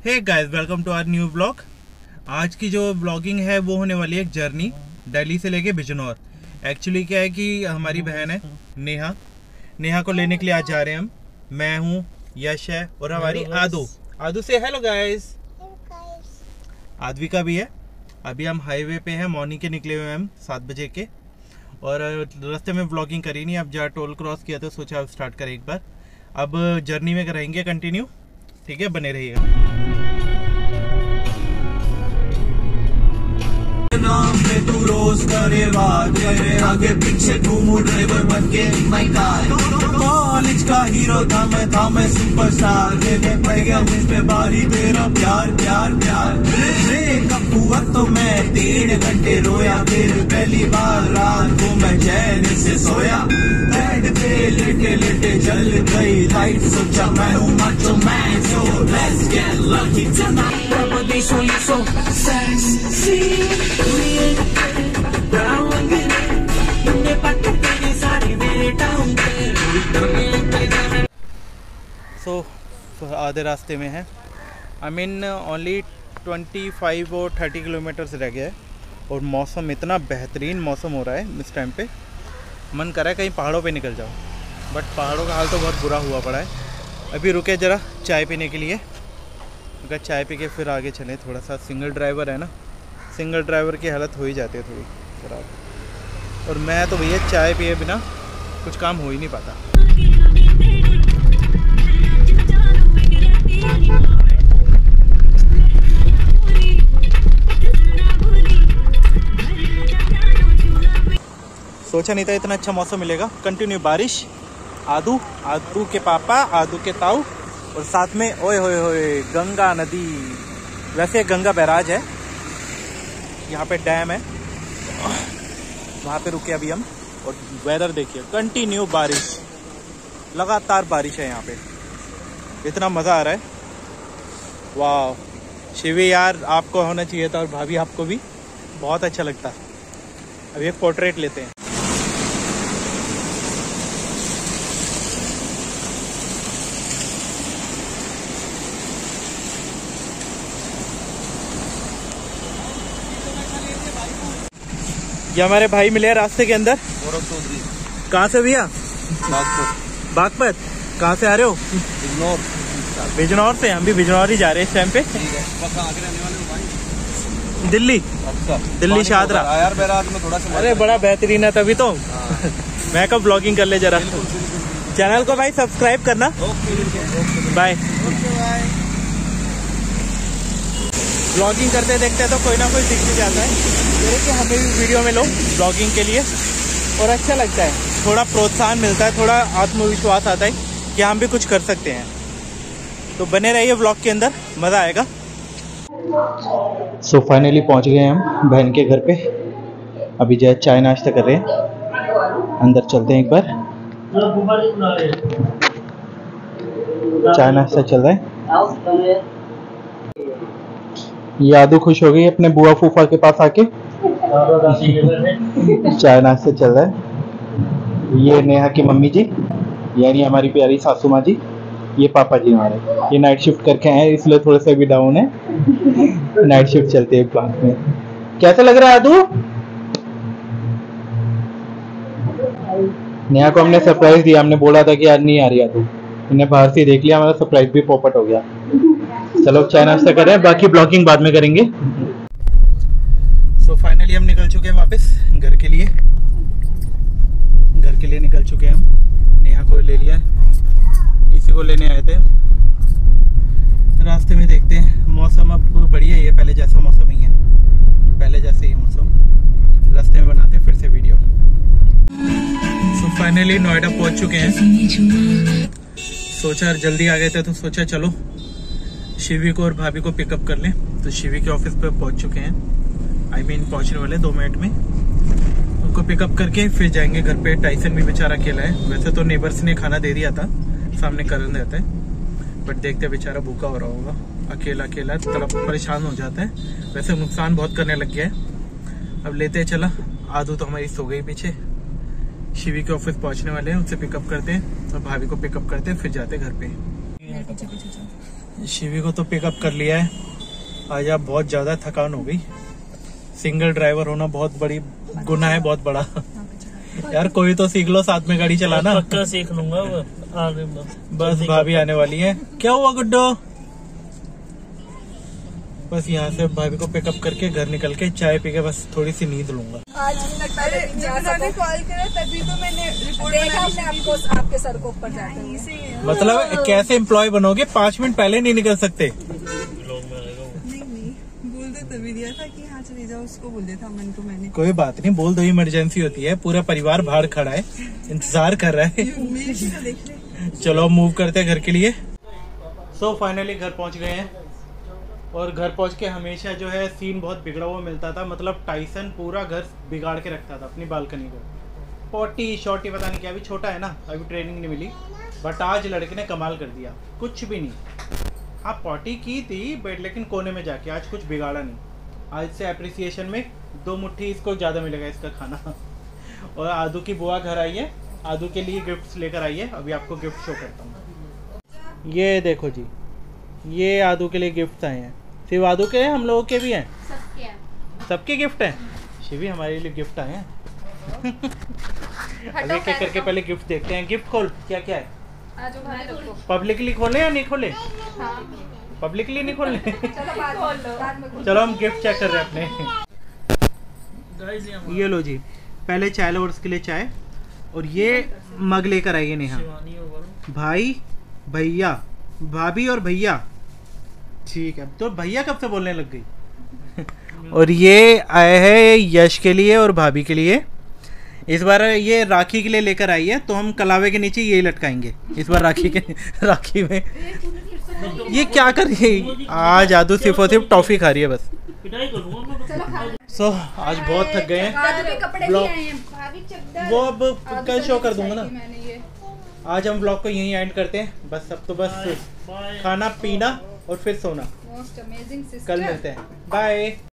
Hey guys, welcome to our new blog. आज की जो ब्लॉगिंग है वो होने वाली है एक जर्नी दिल्ली से लेके बिजनौर। एक्चुअली क्या है कि हमारी बहन है नेहा को लेने के लिए आज जा रहे हैं हम। मैं हूँ, यश है और हमारी आदू से हेलो गाइस। आद्विका भी है। अभी हम हाईवे पे हैं, मॉर्निंग के निकले हुए हैं हम 7 बजे के, और रास्ते में ब्लॉगिंग करी नहीं। अब जहाँ टोल क्रॉस किया तो सोचा अब स्टार्ट करें एक बार। अब जर्नी में रहेंगे कंटिन्यू, ठीक है, बने रहिएगा। नाम पे तू रोज करे बात, मेरे आगे पीछे घूमू ड्राइवर बन के माय कार। कॉलेज का हीरो था मैं सुपरस्टार। लेने पड़ गया मुझ पे बारी तेरा प्यार प्यार प्यार। ब्रेकअप हुआ तो मैं 3 घंटे रोया, फिर पहली बार रात को मैं चैन से सोया। बेड पे लेटे लेटे जल गई लाइट, सोचा मैं हूँ macho man, so let's get lucky tonight. Everybody so you so sexy, so आधे रास्ते में है। आई मीन ओनली 25 और 30 किलोमीटर्स रह गया है, और मौसम इतना बेहतरीन मौसम हो रहा है इस टाइम पे। मन कर रहा है कहीं पहाड़ों पे निकल जाओ, बट पहाड़ों का हाल तो बहुत बुरा हुआ पड़ा है। अभी रुके ज़रा चाय पीने के लिए, अगर चाय पी के फिर आगे चलें। थोड़ा सा सिंगल ड्राइवर है ना, सिंगल ड्राइवर की हालत हो ही जाती है थोड़ी खराब, और मैं तो भैया चाय पिए बिना कुछ काम हो ही नहीं पाता। सोचा नहीं था इतना अच्छा मौसम मिलेगा। कंटिन्यू बारिश, आदू के पापा, आदू के ताऊ, और साथ में ओए होए गंगा नदी। वैसे गंगा बैराज है, यहाँ पे डैम है, वहाँ पे रुके अभी हम। और वेदर देखिए, कंटिन्यू बारिश, लगातार बारिश है यहाँ पे। इतना मज़ा आ रहा है, वाह। शिवी यार आपको होना चाहिए था, और भाभी आपको भी बहुत अच्छा लगता है। अभी एक पोर्ट्रेट लेते हैं। ये हमारे भाई मिले रास्ते के अंदर। कहाँ से भैया? बागपत। कहाँ से आ रहे हो? बिजनौर से। हम भी बिजनौर ही जा रहे हैं इस टाइम पे। दिल्ली। अच्छा, दिल्ली शाहदरा यार बैराज में थोड़ा सा। अरे बड़ा बेहतरीन है तभी तो। मैं कब ब्लॉगिंग कर ले जरा। चैनल को भाई सब्सक्राइब करना। बाय। ब्लॉगिंग करते देखते तो कोई ना कोई सीख भी जाता है, कि हमें भी वीडियो में लो ब्लॉगिंग के लिए, और अच्छा लगता है। थोड़ा प्रोत्साहन मिलता है, थोड़ा आत्मविश्वास आता है कि हम भी कुछ कर सकते हैं। तो बने रहिए ब्लॉग के अंदर, मज़ा आएगा। सो फाइनली पहुंच गए हम बहन के घर पे। अभी जो है चाय नाश्ता कर रहे हैं, अंदर चलते हैं एक बार। चाय नाश्ता चल रहा है। यादू खुश हो गई अपने बुआ फूफा के पास आके। चाय नाश्ता चल रहा है। ये नेहा की मम्मी जी, यानी हमारी प्यारी सासू माँ जी। ये पापा जी हमारे, ये नाइट शिफ्ट करके आए हैं, इसलिए थोड़े से भी डाउन है। नाइट शिफ्ट चलते है प्लांट में। कैसा लग रहा है आदू? नेहा को हमने सरप्राइज दिया। हमने बोला था कि आज नहीं आ रही आदू, इन्हें बाहर से देख लिया, हमारा सरप्राइज भी पॉपट हो गया। चलो चाय नाश्ता कर रहे हैं, बाकी ब्लॉगिंग बाद में करेंगे। सो फाइनली हम निकल चुके हैं वापस घर के लिए। निकल चुके हैं हम। नेहा को ले लिया है, इसी को लेने आए थे। रास्ते में देखते हैं, मौसम अब बढ़िया ही है, पहले जैसा मौसम ही है, पहले जैसे ही मौसम। रास्ते में बनाते हैं फिर से वीडियो। सो फाइनली नोएडा पहुंच चुके हैं। सोचा जल्दी आ गए थे तो सोचा चलो शिवी को और भाभी को पिकअप कर लें। तो शिवी के ऑफिस पे पहुंच चुके हैं। आई मीन पहुंचने वाले 2 मिनट में। उनको पिकअप करके फिर जाएंगे घर पे। टाइसन भी बेचारा अकेला है। वैसे तो नेबर्स ने खाना दे दिया था, सामने करण रहता है, बट देखते बेचारा भूखा हो रहा होगा, अकेला थोड़ा परेशान हो जाता है। वैसे नुकसान बहुत करने लग गया है। अब लेते चला। आदू तो हमारी सो गई पीछे। शिवी के ऑफिस पहुंचने वाले हैं, उनसे पिकअप करते हैं और भाभी को पिकअप करते हैं, फिर जाते हैं घर पे। शिवी को तो पिकअप कर लिया है। आज आप बहुत ज्यादा थकान हो गई। सिंगल ड्राइवर होना बहुत बड़ी गुनाह है, बहुत बड़ा। यार कोई तो सीख लो साथ में गाड़ी चलाना। पक्का सीख लूंगा वो। बस भाभी आने वाली है। क्या हुआ गुड्डो? बस यहाँ से भाभी को पिकअप करके घर निकल के चाय पी के बस थोड़ी सी नींद लूंगा। आज मैंने कॉल करा तभी तो मैंने रिपोर्ट देखा आपको, आपके सर को ऊपर जाते हुए। मतलब कैसे एम्प्लॉय बनोगे? 5 मिनट पहले नहीं निकल सकते? नहीं बोल दो तभी दिया था कि हाँ चले जाओ, उसको बोल दिया था मन को मैंने। कोई बात नहीं, बोल दो, इमरजेंसी होती है। पूरा परिवार बाहर खड़ा है, इंतजार कर रहा है। देख ले। चलो मूव करते हैं घर के लिए। सो फाइनली घर पहुंच गए हैं। और घर पहुंच के हमेशा जो है सीन बहुत बिगड़ा हुआ मिलता था। मतलब टाइसन पूरा घर बिगाड़ के रखता था अपनी बालकनी को। पॉटी शॉटी पता नहीं क्या, अभी छोटा है ना, अभी ट्रेनिंग नहीं मिली। बट आज लड़के ने कमाल कर दिया। कुछ भी नहीं, हाँ पॉटी की थी बट लेकिन कोने में जाके, आज कुछ बिगाड़ा नहीं। आज से अप्रिसिएशन में 2 मुट्ठी इसको ज़्यादा मिलेगा इसका खाना। और आदू की बुआ घर आई है, आदू के लिए गिफ्ट्स लेकर आई है। अभी आपको गिफ्ट शो करता हूँ। ये देखो जी, ये आदू के लिए गिफ्ट आए हैं। सिर्फ आदू के हैं, हम लोगों के भी हैं, सबके गिफ्ट हैं। शिवी हमारे लिए गिफ्ट आए हैं। अभी क्या करके पहले गिफ्ट देखते हैं। गिफ्ट खोल, क्या क्या है? पब्लिकली खोले या नहीं खोले? पब्लिकली नहीं खोलने। चलो हम गिफ्ट चेक कर रहे हैं अपने। ये लो जी, पहले चाय लवर्स के लिए चाय। और ये मग लेकर आइए नेहा। भाई, भैया, भाभी और भैया। ठीक है, तो भैया कब से बोलने लग गई। और ये आए हैं यश के लिए और भाभी के लिए। इस बार ये राखी के लिए लेकर आई है, तो हम कलावे के नीचे यही लटकाएंगे इस बार राखी में। ये क्या कर रही है आज? जादू सिर्फ और सिर्फ टॉफी खा रही है बस। सो आज बहुत थक गए हैं। वो अब कल शो कर दूंगा ना। आज हम ब्लॉग को यहीं एंड करते हैं। बस अब तो बस खाना पीना और फिर सोना। कल मिलते हैं, बाय।